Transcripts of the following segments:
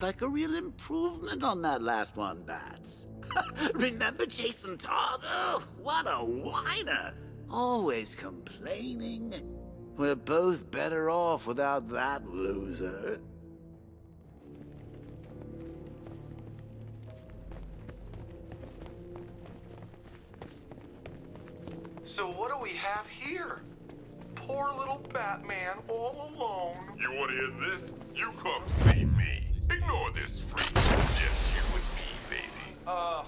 like a real improvement on that last one, Bats. Remember Jason Todd? Oh, what a whiner! Always complaining. We're both better off without that loser. So what do we have here? Poor little Batman all alone. You want to hear this? You come see me. Ignore this freak. Just you and me, baby. Ugh.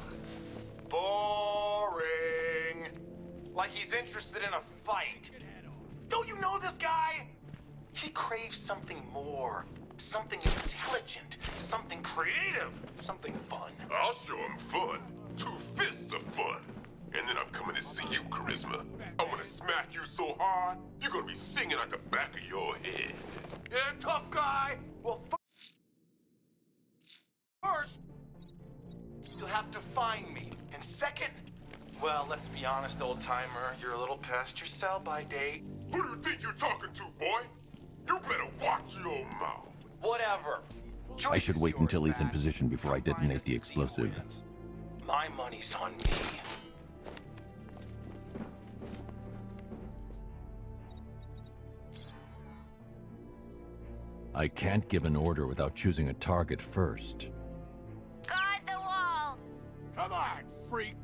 Boring. Like he's interested in a fight. Don't you know this guy? He craves something more. Something intelligent. Something creative. Something fun. I'll show him fun. 2 fists of fun. And then I'm coming to see you, Charisma. I'm gonna smack you so hard, you're gonna be singing at the back of your head. Yeah, tough guy. Well, first, you'll have to find me. And second, well, let's be honest, old-timer. You're a little past your sell-by date. Who do you think you're talking to, boy? You better watch your mouth. Whatever. I should wait until he's in position before I detonate the explosive. My money's on me. I can't give an order without choosing a target first. Guard the wall! Come on, freak!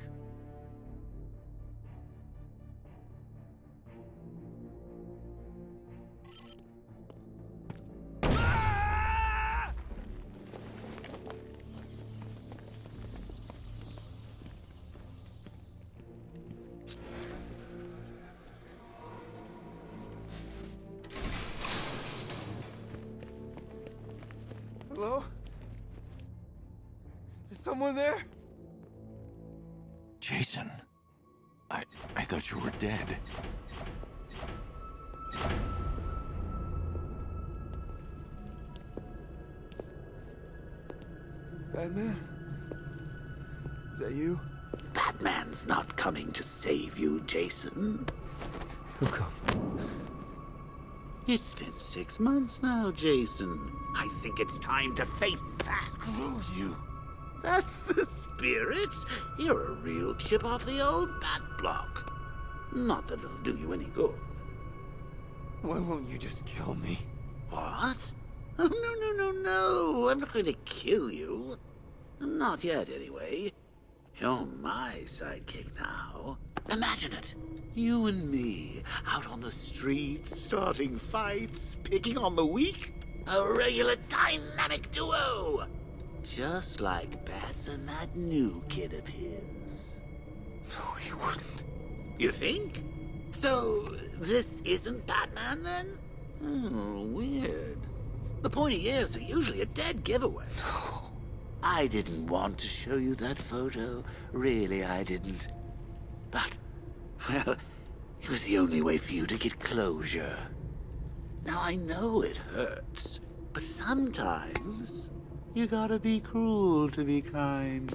Hello? Is someone there? Jason, I thought you were dead. Batman? Is that you? Batman's not coming to save you, Jason. Who come? It's been 6 months now, Jason. I think it's time to face facts. Screw you! That's the spirit. You're a real chip off the old bat block. Not that it'll do you any good. Why won't you just kill me? What? Oh, no. I'm not going to kill you. Not yet, anyway. You're my sidekick now. Imagine it. You and me, out on the streets, starting fights, picking on the weak. A regular dynamic duo. Just like Bats and that new kid of his. No, he wouldn't. You think? So, this isn't Batman, then? Oh, weird. The pointy ears are usually a dead giveaway. No. I didn't want to show you that photo. Really, I didn't. But, well, it was the only way for you to get closure. Now, I know it hurts, but sometimes you gotta be cruel to be kind.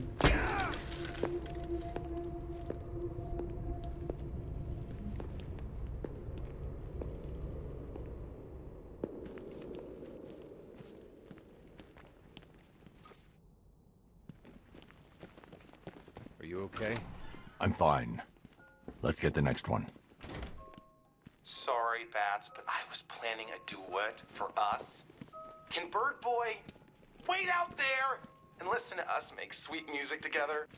Are you okay? I'm fine. Let's get the next one. Sorry, Bats, but I was planning a duet for us. Can Bird Boy wait out there and listen to us make sweet music together?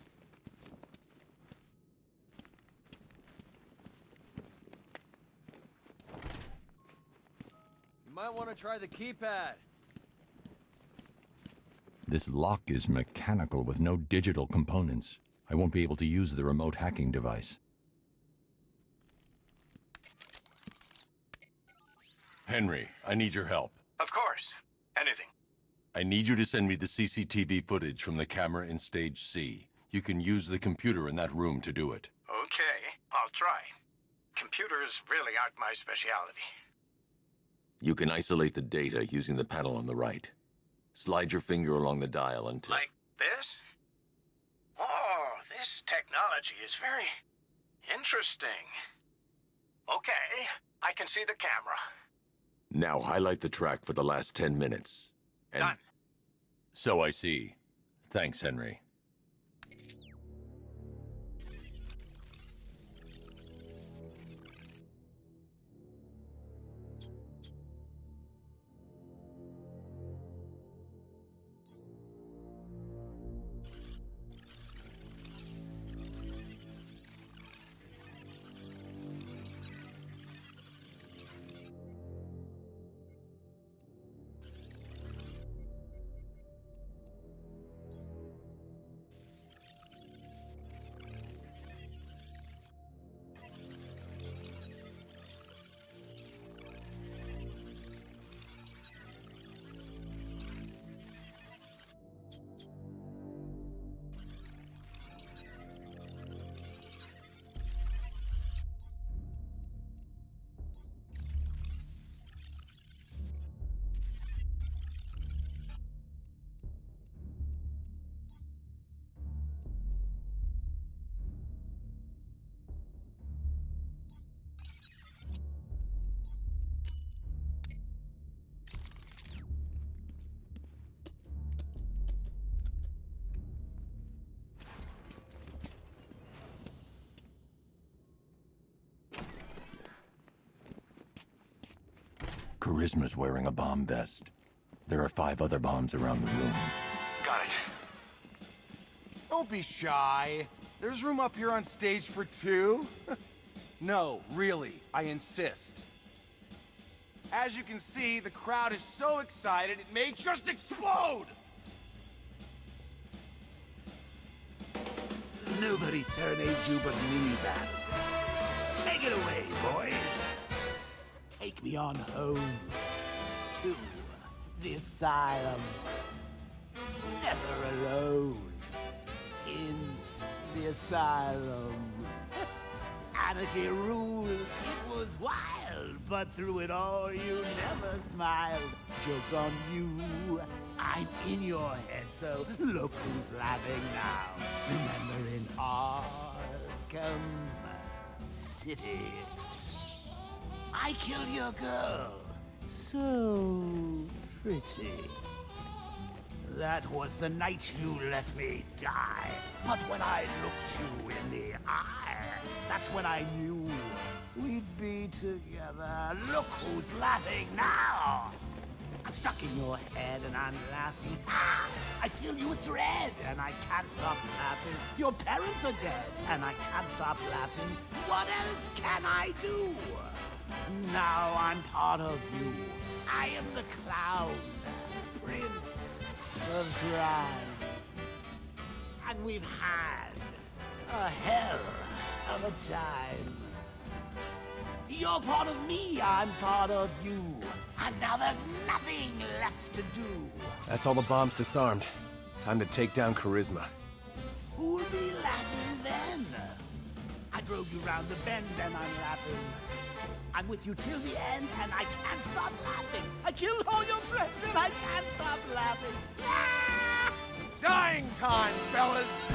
You might want to try the keypad. This lock is mechanical with no digital components. I won't be able to use the remote hacking device. Henry, I need your help. Of course. Anything. I need you to send me the CCTV footage from the camera in Stage C. You can use the computer in that room to do it. Okay, I'll try. Computers really aren't my specialty. You can isolate the data using the panel on the right. Slide your finger along the dial until... Like this? Oh, this technology is very interesting. Okay, I can see the camera. Now highlight the track for the last 10 minutes. And Done. So I see. Thanks, Henry. Charisma's wearing a bomb vest. There are 5 other bombs around the room. Got it. Don't be shy. There's room up here on stage for 2. No, really, I insist. As you can see, the crowd is so excited it may just explode! Nobody serenades you but me, Bat. Take it away, boys. Take me on home to the asylum. Never alone in the asylum. Anarchy ruled, it was wild, but through it all you never smiled. Joke's on you, I'm in your head, so look who's laughing now. Remember in Arkham City, I killed your girl, so pretty. That was the night you let me die. But when I looked you in the eye, that's when I knew we'd be together. Look who's laughing now. I'm stuck in your head and I'm laughing. Ah, I fill you with dread and I can't stop laughing. Your parents are dead and I can't stop laughing. What else can I do? Now I'm part of you. I am the clown, prince of crime. And we've had a hell of a time. You're part of me, I'm part of you. And now there's nothing left to do. That's all the bombs disarmed. Time to take down Charisma. Who'll be laughing then? I drove you round the bend and I'm laughing. I'm with you till the end and I can't stop laughing. I killed all your friends and I can't stop laughing. Ah! Dying time, fellas!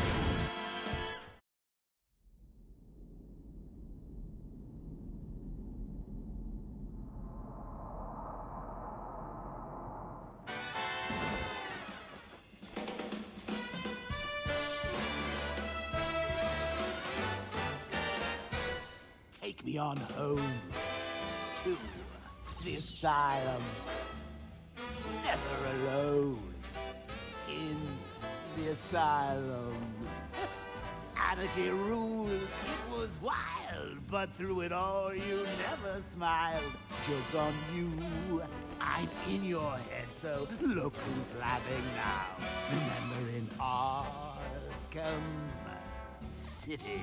Take me on home to the asylum. Never alone in the asylum. Anarchy ruled, it was wild, but through it all you never smiled. Joke's on you, I'm in your head, so look who's laughing now. Remember in Arkham City,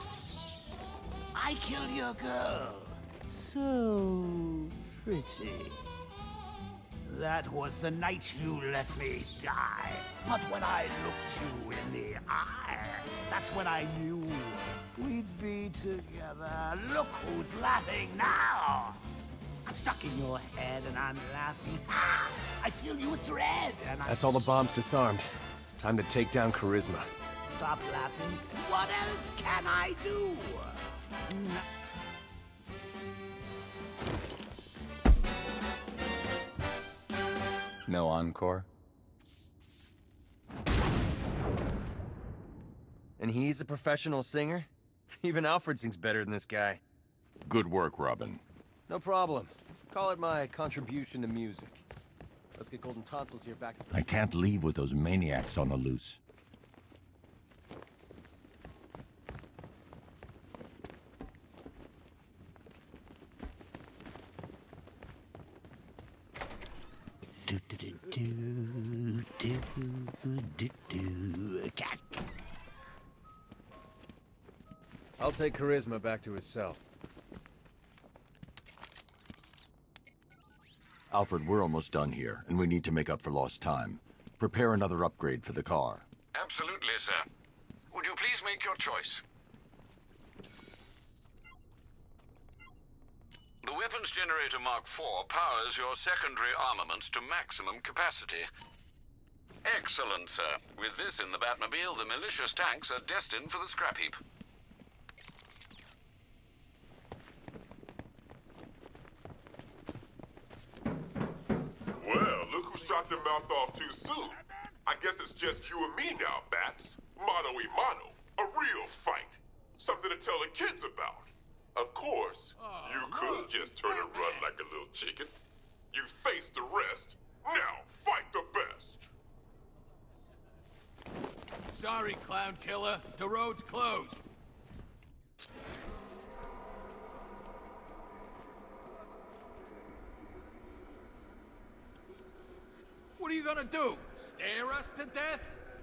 I killed your girl, so pretty. That was the night you let me die. But when I looked you in the eye, that's when I knew we'd be together. Look who's laughing now. I'm stuck in your head and I'm laughing. Ah, I fill you with dread and I... That's all the bombs disarmed. Time to take down Charisma. Stop laughing. What else can I do? No encore? And he's a professional singer? Even Alfred sings better than this guy. Good work, Robin. No problem. Call it my contribution to music. Let's get Golden Tonsils here back to... I can't leave with those maniacs on the loose. Cat. I'll take Charisma back to his cell. Alfred, we're almost done here, and we need to make up for lost time. Prepare another upgrade for the car. Absolutely, sir. Would you please make your choice? The Weapons Generator Mark IV powers your secondary armaments to maximum capacity. Excellent, sir. With this in the Batmobile, the malicious tanks are destined for the scrap heap. Well, look who shot your mouth off too soon. I guess it's just you and me now, Bats. Mano y mano. A real fight. Something to tell the kids about. Of course, you could just turn and run like a little chicken. You face the rest. Now, fight the best. Sorry, Clown Killer. The road's closed. What are you gonna do? Stare us to death?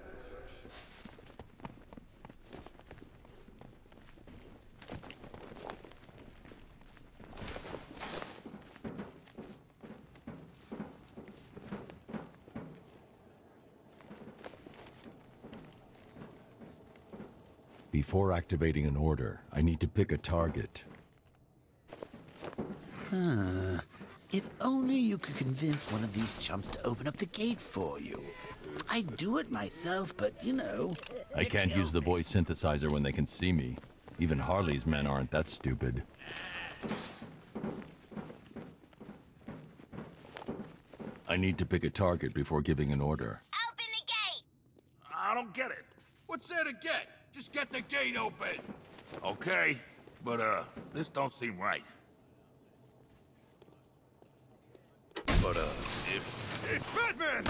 Before activating an order, I need to pick a target. If only you could convince one of these chumps to open up the gate for you. I'd do it myself, but, you know... I can't use the voice synthesizer when they can see me. Even Harley's men aren't that stupid. I need to pick a target before giving an order. Open the gate! I don't get it. What's there to get? Just get the gate open. Okay, but this don't seem right. But if it's Batman!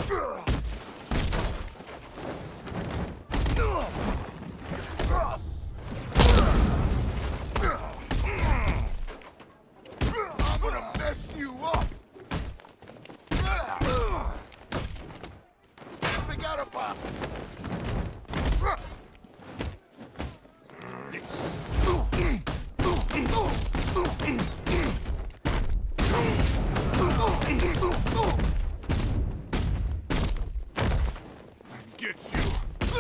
I'm gonna mess you up! Forget about it! Get you.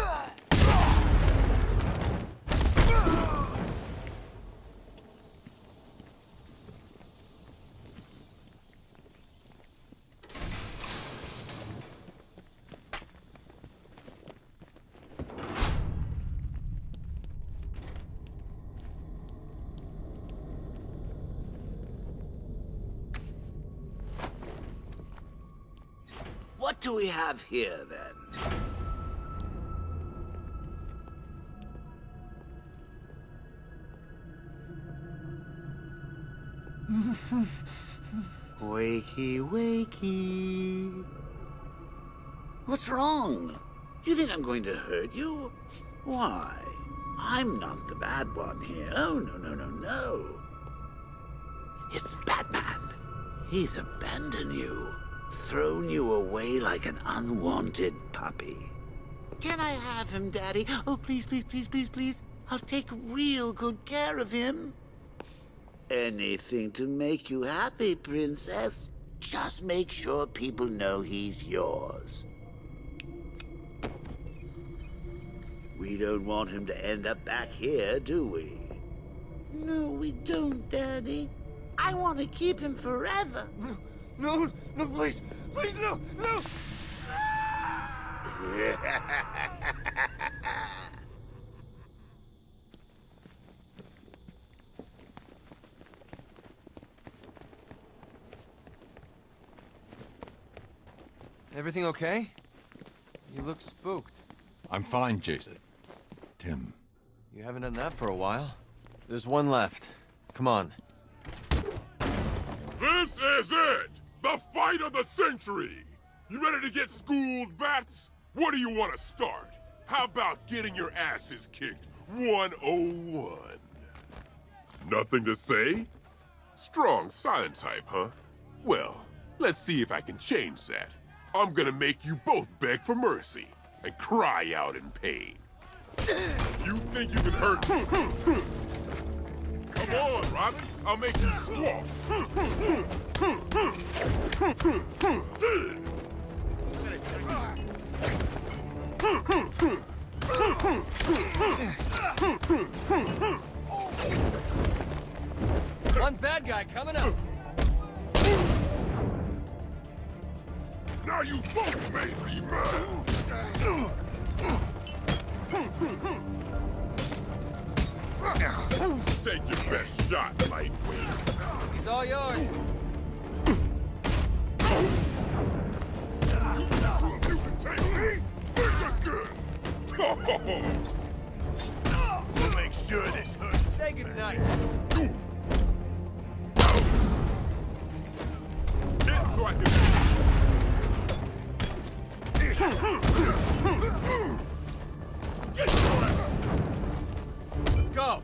What do we have here, then? Wakey, wakey. What's wrong? You think I'm going to hurt you? Why? I'm not the bad one here. Oh, no, no, no, no. It's Batman. He's abandoned you. Thrown you away like an unwanted puppy. Can I have him, Daddy? Oh, please, please, please, please, please. I'll take real good care of him. Anything to make you happy, Princess. Just make sure people know he's yours. We don't want him to end up back here, do we? No, we don't, Daddy. I want to keep him forever. No, no, please, please, no, no! Everything okay? You look spooked. I'm fine, Jason. Tim, You haven't done that for a while. There's one left. Come on. This is it! The fight of the century! You ready to get schooled, Bats? What do you want to start? How about getting your asses kicked 101? Nothing to say? Strong sign type, huh? Well, let's see if I can change that. I'm gonna make you both beg for mercy and cry out in pain. You think you can hurt me? Come on, Robin. I'll make you squawk. One bad guy coming up. Now you both made me mad. Take your best shot, lightweight. He's all yours. You can take me? You're good. We'll make sure this hurts. Say goodnight. Hit so I can... Get your ass. Let's go.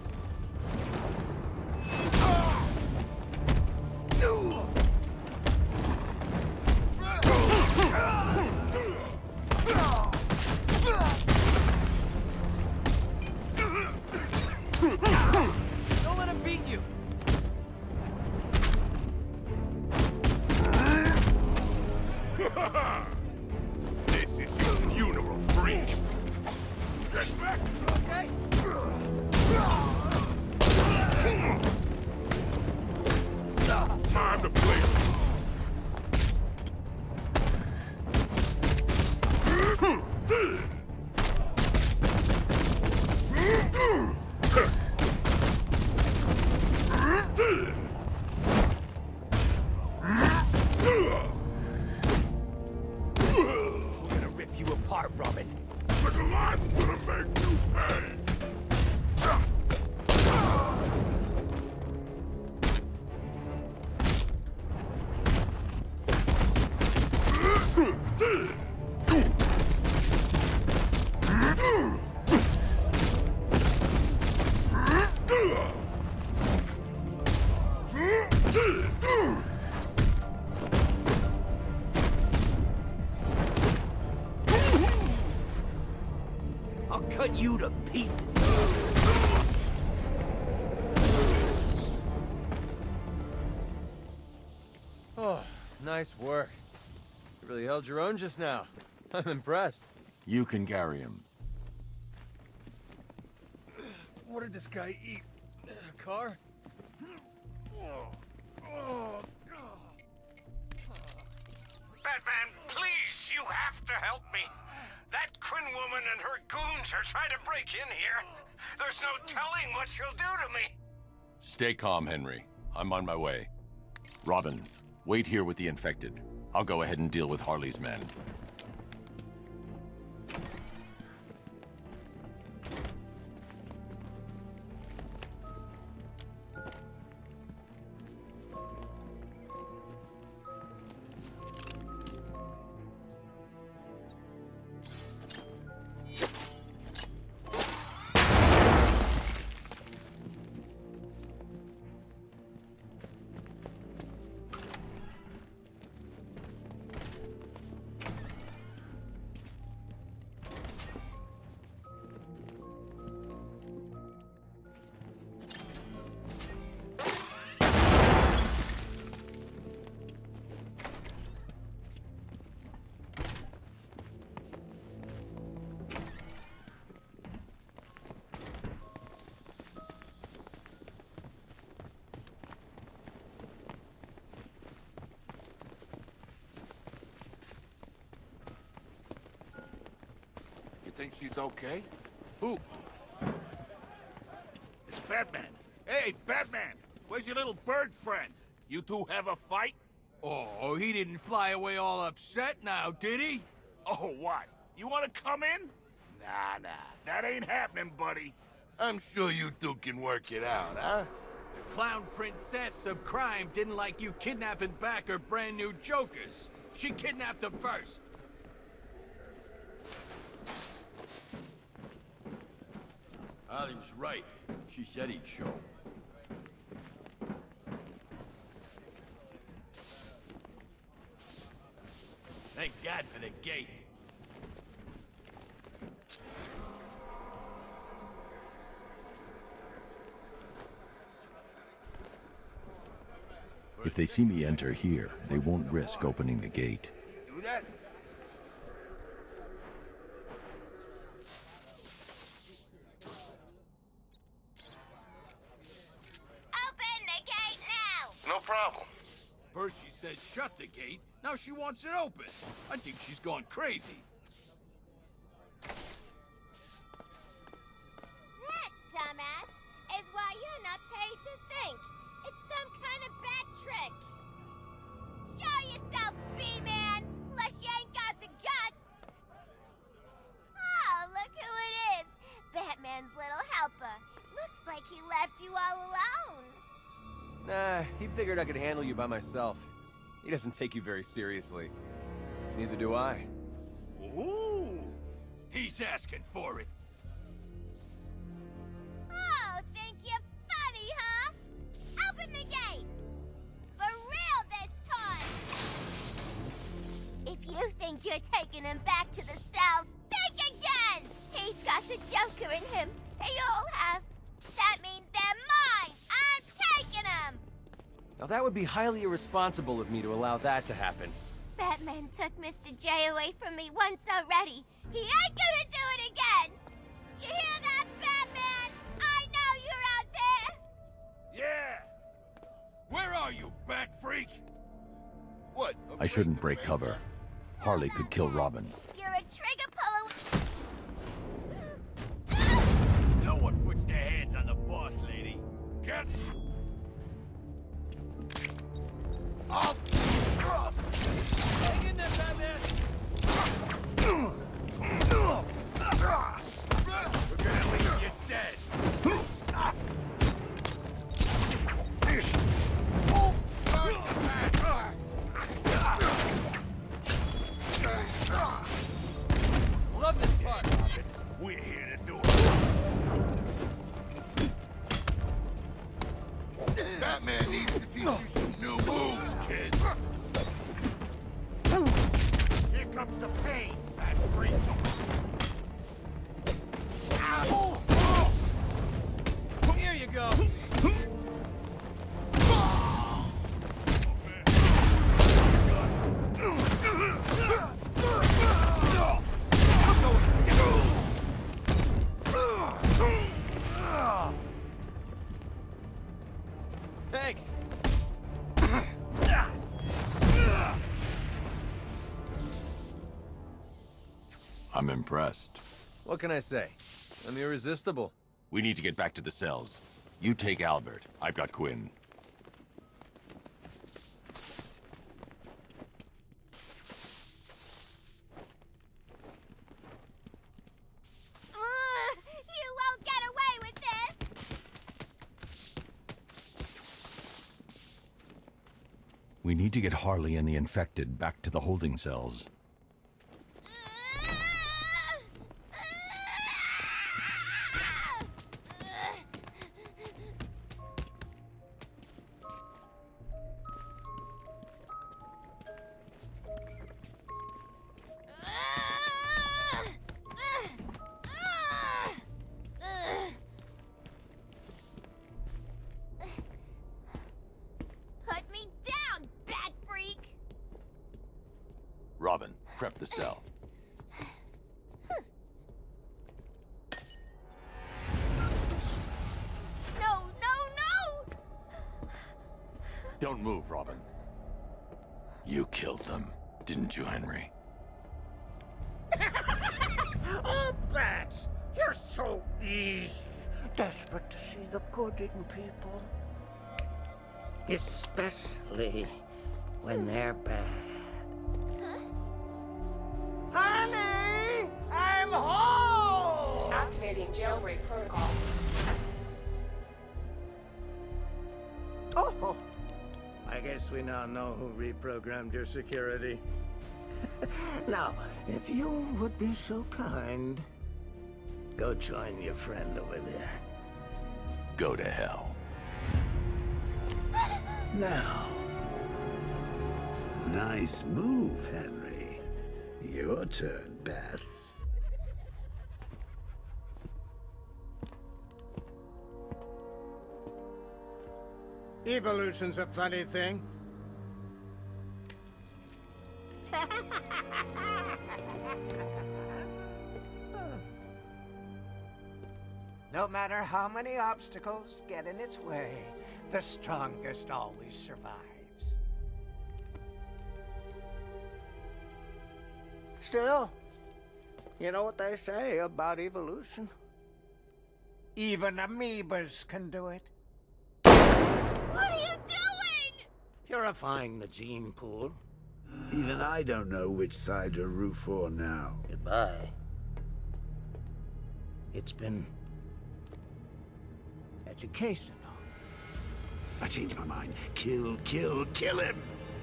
Don't let him beat you. This is your funeral, freak. Get back. Okay. Time to play. We're gonna rip you apart, Robin. The Goliath's gonna make you pay. I'll cut you to pieces. Oh, nice work. You really held your own just now. I'm impressed. You can carry him. What did this guy eat? A car? Batman, please, you have to help me. That Quinn woman and her goons are trying to break in here. There's no telling what she'll do to me. Stay calm, Henry. I'm on my way. Robin, wait here with the infected. I'll go ahead and deal with Harley's men. Think she's okay? Who? It's Batman. Hey, Batman! Where's your little bird friend? You two have a fight? Oh, he didn't fly away all upset now, did he? Oh, what? You want to come in? Nah, that ain't happening, buddy. I'm sure you two can work it out, huh? The clown princess of crime didn't like you kidnapping back her brand new jokers. She kidnapped them first. Ali was right. She said he'd show. Thank God for the gate. If they see me enter here, they won't risk opening the gate. Do that? Open the gate now! No problem. First she says shut the gate, now she wants it open. I think she's gone crazy. That, dumbass, is why you're not paid to think. It's some kind of bad trick. Show yourself, B-Man, unless you ain't got the guts. Oh, look who it is. Batman's little helper. Looks like he left you all alone. Nah, he figured I could handle you by myself. He doesn't take you very seriously. Neither do I. Ooh, he's asking for it. Oh, think you're funny, huh? Open the gate! For real this time! If you think you're taking him back to the cells, think again! He's got the Joker in him. They all have. That means they're mine! I'm taking them! Now that would be highly irresponsible of me to allow that to happen. Batman took Mr. J away from me once already. He ain't gonna do it again! You hear that, Batman? I know you're out there! Yeah! Where are you, bat freak? What? I shouldn't break cover. Harley could kill Robin. You're a trigger puller. No one puts their hands on the boss lady. Get... Oh! Hang in there, Batman! We're gonna leave you dead. Love this part, Robin. We're here to do it. Batman needs to teach you some new moves, kid. Here comes the pain, bat freak. Here you go. Thanks. I'm impressed. What can I say? I'm irresistible. We need to get back to the cells. You take Albert. I've got Quinn. You won't get away with this! We need to get Harley and the infected back to the holding cells. Put me down, bat freak! Robin, prep the cell. No, no, no! Don't move, Robin. You killed them, didn't you, Henry? Oh, Bats! You're so easy. Desperate to see the good in people. Especially when they're bad. Honey! I'm home! Activating jailbreak protocol. guess we now know who reprogrammed your security. Now, if you would be so kind, go join your friend over there. Go to hell. Now. Nice move, Henry. Your turn, Bats. Evolution's a funny thing. No matter how many obstacles get in its way, the strongest always survives. Still, you know what they say about evolution? Even amoebas can do it. What are you doing? Purifying the gene pool. Even I don't know which side to root for now. Goodbye. It's been educational. I changed my mind. Kill him!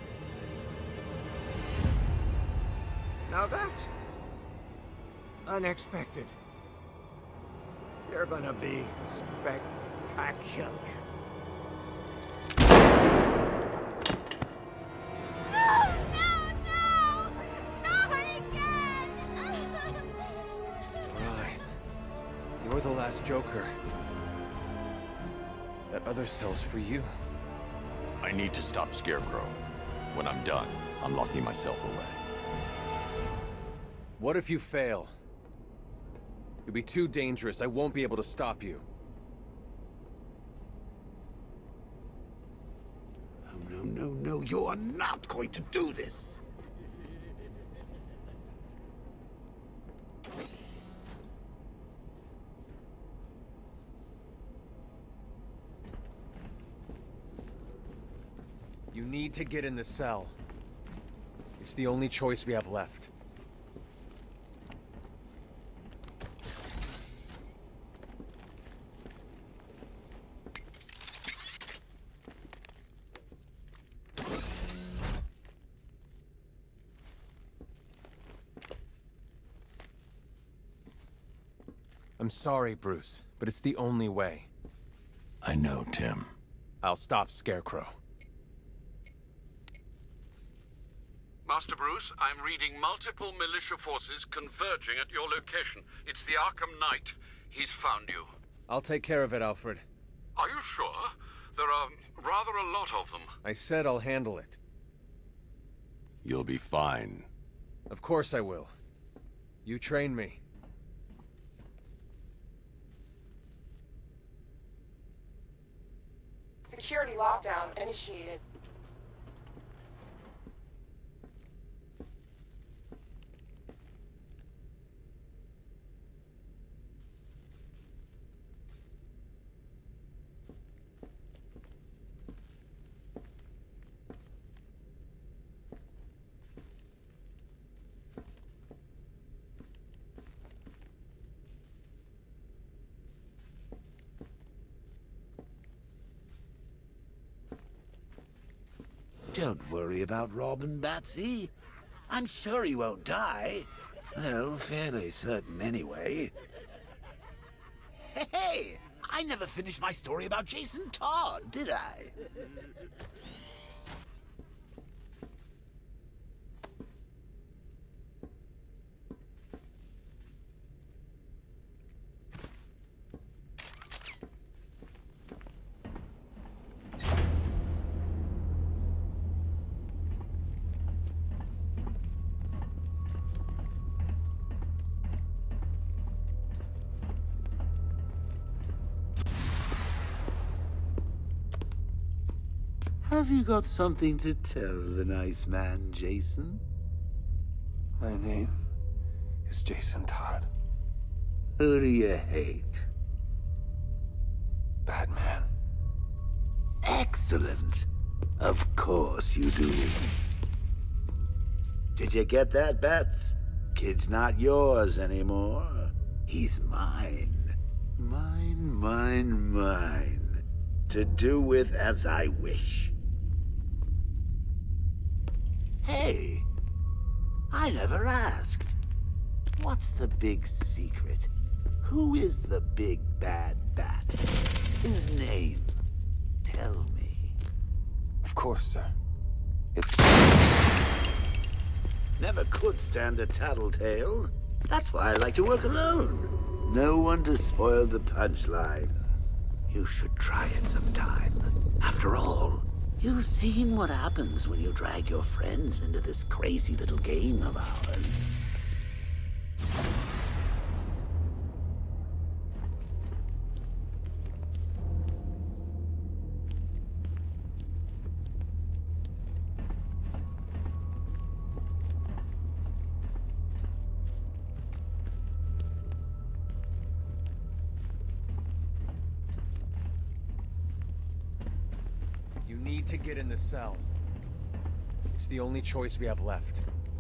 Now that's unexpected. You're gonna be spectacular. You're the last Joker. That other cell's for you. I need to stop Scarecrow. When I'm done, I'm locking myself away. What if you fail? You'll be too dangerous. I won't be able to stop you. Oh, no, you are not going to do this! You need to get in the cell. It's the only choice we have left. I'm sorry, Bruce, but it's the only way. I know, Tim. I'll stop Scarecrow. Master Bruce, I'm reading multiple militia forces converging at your location. It's the Arkham Knight. He's found you. I'll take care of it, Alfred. Are you sure? There are rather a lot of them. I said I'll handle it. You'll be fine. Of course I will. You train me. Security lockdown initiated. Don't worry about Robin, Batsy. I'm sure he won't die. Well, fairly certain anyway. Hey! I never finished my story about Jason Todd, did I? Have you got something to tell the nice man, Jason? My name is Jason Todd. Who do you hate? Batman. Excellent. Of course you do. Did you get that, Bats? Kid's not yours anymore. He's mine. Mine. To do with as I wish. Hey, I never asked. What's the big secret? Who is the big bad bat? His name. Tell me. Of course, sir. It's... Never could stand a tattletale. That's why I like to work alone. No one to spoil the punchline. You should try it sometime. After all, you've seen what happens when you drag your friends into this crazy little game of ours. You need to get in the cell. It's the only choice we have left.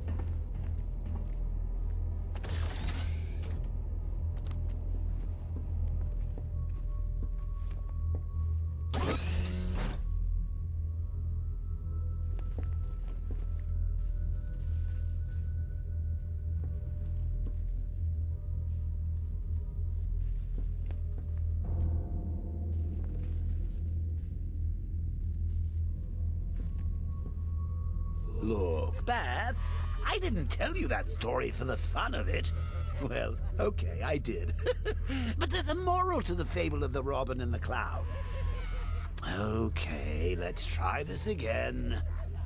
Look, Bats, I didn't tell you that story for the fun of it. Well, okay, I did. But there's a moral to the fable of the robin and the cloud. Okay, let's try this again.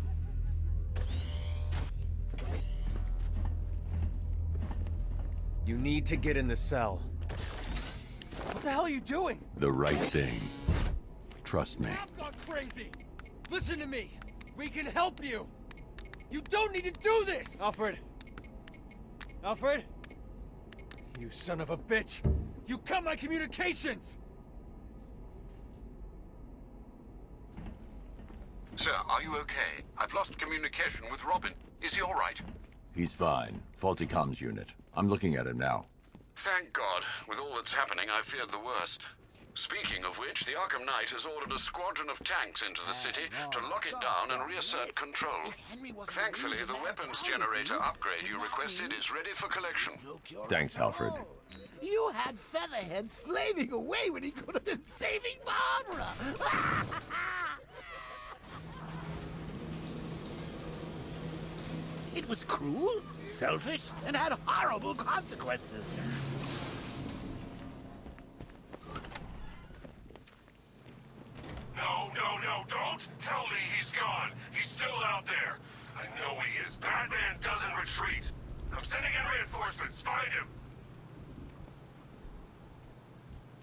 You need to get in the cell. What the hell are you doing? The right thing. Trust me. I've gone crazy! Listen to me! We can help you! You don't need to do this! Alfred! Alfred! You son of a bitch! You cut my communications! Sir, are you okay? I've lost communication with Robin. Is he all right? He's fine. Faulty comms unit. I'm looking at him now. Thank God. With all that's happening, I feared the worst. Speaking of which, the Arkham Knight has ordered a squadron of tanks into the city to lock it down and reassert control. Thankfully, the weapons generator upgrade you requested is ready for collection. Thanks, Alfred. You had Featherhead slaving away when he could have been saving Barbara! It was cruel, selfish, and had horrible consequences. No, don't tell me he's gone. He's still out there. I know he is. Batman doesn't retreat. I'm sending in reinforcements. Find him.